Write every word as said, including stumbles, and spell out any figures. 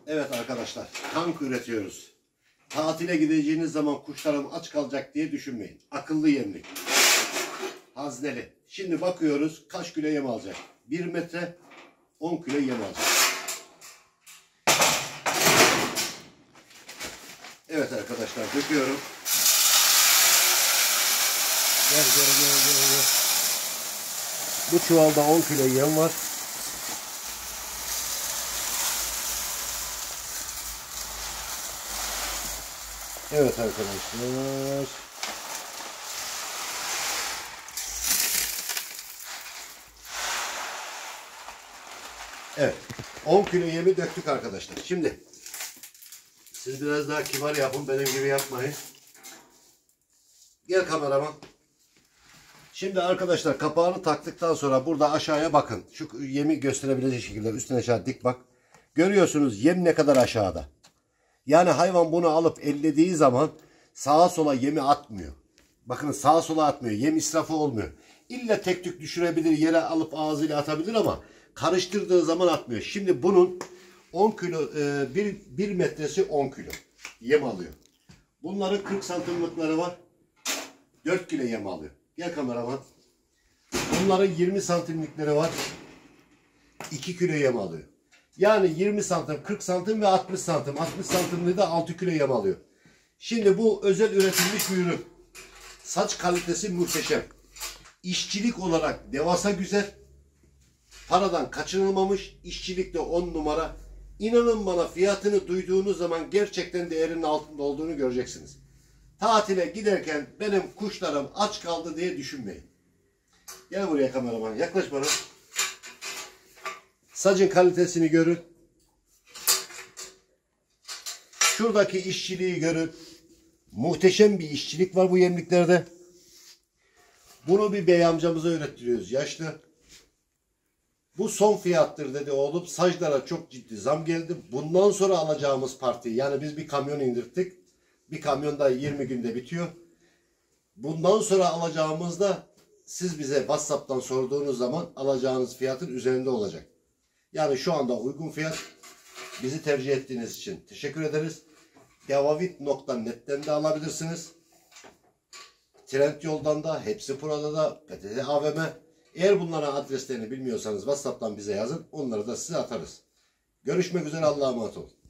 Evet arkadaşlar, tank üretiyoruz. Tatile gideceğiniz zaman kuşlarım aç kalacak diye düşünmeyin. Akıllı yemlik. Hazneli. Şimdi bakıyoruz kaç kilo yem alacak. bir metre on kilo yem alacak. Evet arkadaşlar, döküyorum. Gel gel gel gel gel. Bu çuvalda on kilo yem var. Evet arkadaşlar. Evet. on kilo yemi döktük arkadaşlar. Şimdi siz biraz daha kibar yapın. Benim gibi yapmayın. Gel kameraman. Şimdi arkadaşlar kapağını taktıktan sonra burada aşağıya bakın. Şu yemi gösterebilecek şekilde üstüne aşağı dik bak. Görüyorsunuz yem ne kadar aşağıda. Yani hayvan bunu alıp ellediği zaman sağa sola yemi atmıyor. Bakın sağa sola atmıyor. Yem israfı olmuyor. İlla tek tük düşürebilir, yere alıp ağzıyla atabilir ama karıştırdığı zaman atmıyor. Şimdi bunun on kilo, bir metresi on kilo yem alıyor. Bunların kırk santimlikleri var. dört kilo yem alıyor. Gel kameraman. Bunların yirmi santimlikleri var. iki kilo yem alıyor. Yani yirmi santim, kırk santim ve altmış santim. altmış santimli de altı kilo yem alıyor. Şimdi bu özel üretilmiş bir ürün. Saç kalitesi muhteşem. İşçilik olarak devasa güzel. Paradan kaçınılmamış. İşçilik de on numara. İnanın bana, fiyatını duyduğunuz zaman gerçekten değerinin altında olduğunu göreceksiniz. Tatile giderken benim kuşlarım aç kaldı diye düşünmeyin. Gel buraya kameraman, yaklaş bana. Sacın kalitesini görün. Şuradaki işçiliği görün. Muhteşem bir işçilik var bu yemliklerde. Bunu bir bey amcamıza öğrettiriyoruz, yaşlı. Bu son fiyattır dedi oğlum. Saclara çok ciddi zam geldi. Bundan sonra alacağımız parti, yani biz bir kamyon indirttik. Bir kamyonda yirmi günde bitiyor. Bundan sonra alacağımızda siz bize WhatsApp'tan sorduğunuz zaman alacağınız fiyatın üzerinde olacak. Yani şu anda uygun fiyat. Bizi tercih ettiğiniz için teşekkür ederiz. devavit nokta net'ten de alabilirsiniz. Trendyol'dan da, Hepsi Pro'da da, P T T A V M. Eğer bunların adreslerini bilmiyorsanız WhatsApp'tan bize yazın. Onları da size atarız. Görüşmek üzere, Allah'a emanet olun.